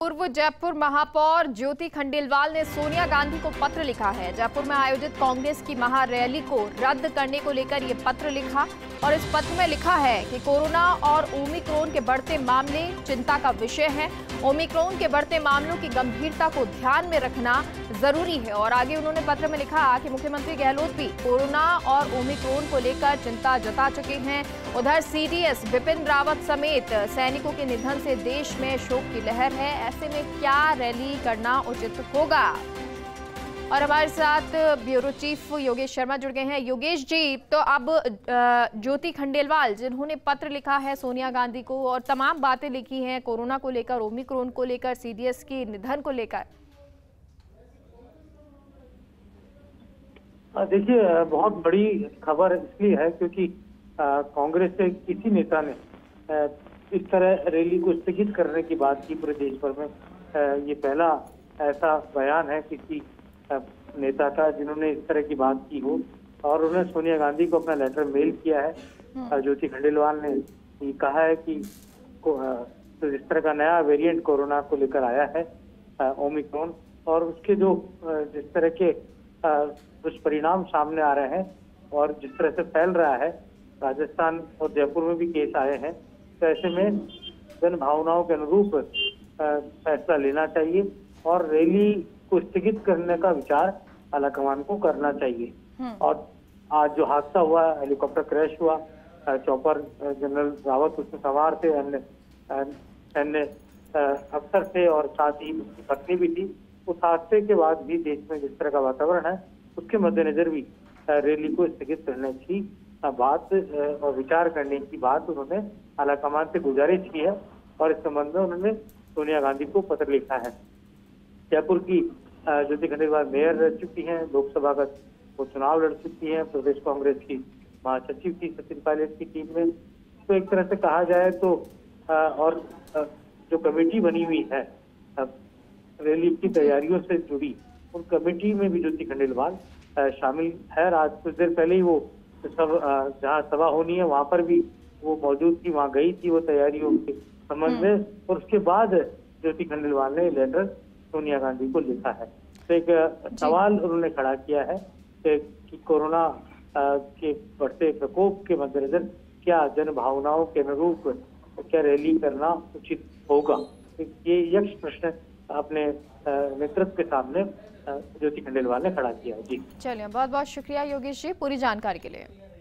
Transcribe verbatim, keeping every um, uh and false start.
पूर्व जयपुर महापौर ज्योति खंडेलवाल ने सोनिया गांधी को पत्र लिखा है। जयपुर में आयोजित कांग्रेस की महारैली को रद्द करने को लेकर ये पत्र लिखा और इस पत्र में लिखा है कि कोरोना और ओमिक्रॉन के बढ़ते मामले चिंता का विषय है। ओमिक्रॉन के बढ़ते मामलों की गंभीरता को ध्यान में रखना जरूरी है। और आगे उन्होंने पत्र में लिखा कि मुख्यमंत्री गहलोत भी कोरोना और ओमिक्रॉन को लेकर चिंता जता चुके हैं। उधर सीडीएस बिपिन रावत समेत सैनिकों के निधन से देश में शोक की लहर है। ऐसे में क्या रैली करना उचित होगा? और हमारे साथ ब्यूरो चीफ योगेश शर्मा जुड़ गए हैं। योगेश जी, तो अब ज्योति खंडेलवाल जिन्होंने पत्र लिखा है सोनिया गांधी को और तमाम बातें लिखी हैं कोरोना को लेकर, ओमिक्रॉन को लेकर, सीडीएस की निधन को लेकर, देखिए बहुत बड़ी खबर इसलिए है क्योंकि कांग्रेस के किसी नेता ने आ, इस तरह रैली को स्थगित करने की बात की पूरे देश भर में। आ, ये पहला ऐसा बयान है किसी नेता का जिन्होंने इस तरह की बात की हो। और उन्होंने सोनिया गांधी को अपना लेटर मेल किया है। ज्योति खंडेलवाल ने ये कहा है कि तो जिस तरह का नया वेरिएंट कोरोना को लेकर आया है ओमिक्रॉन, और उसके जो जिस तरह के दुष्परिणाम सामने आ रहे हैं और जिस तरह से फैल रहा है, राजस्थान और जयपुर में भी केस आए हैं, तो ऐसे में जन भावनाओं के अनुरूप फैसला लेना चाहिए और रैली को स्थगित करने का विचार आलाकमान को करना चाहिए। और आज जो हादसा हुआ, हेलीकॉप्टर क्रैश हुआ, चॉपर जनरल रावत उसमें सवार थे, अन्य अन्य अफसर थे और साथ ही उसकी पत्नी भी थी। उस हादसे के बाद भी देश में जिस तरह का वातावरण है उसके मद्देनजर भी रैली को स्थगित करने की बात और विचार करने की बात उन्होंने आलाकमान से गुजारिश की है और इस संबंध में उन्होंने सोनिया गांधी को पत्र लिखा है। जयपुर की ज्योति खंडेलवाल मेयर रह चुकी हैं, लोकसभा का वो चुनाव लड़ चुकी हैं, प्रदेश कांग्रेस की महासचिव थी सचिन पायलट की टीम में। तो एक तरह से कहा जाए तो और जो कमेटी बनी हुई है रैली की तैयारियों से जुड़ी, उन कमेटी में भी ज्योति खंडेलवाल शामिल है। आज कुछ देर पहले ही वो सब जहाँ सभा होनी है वहां पर भी वो मौजूद थी, वहां गई थी वो तैयारियों के संबंध में। और उसके बाद ज्योति खंडेलवाल ने लेटर सोनिया गांधी को लिखा है। तो एक सवाल उन्होंने खड़ा किया है कि कोरोना के बढ़ते प्रकोप के मद्देनजर क्या जन भावनाओं के अनुरूप क्या रैली करना उचित होगा। ये यक्ष प्रश्न अपने नेतृत्व के सामने ज्योति खंडेलवाल ने खड़ा किया है। जी चलिए, बहुत बहुत शुक्रिया योगेश जी पूरी जानकारी के लिए।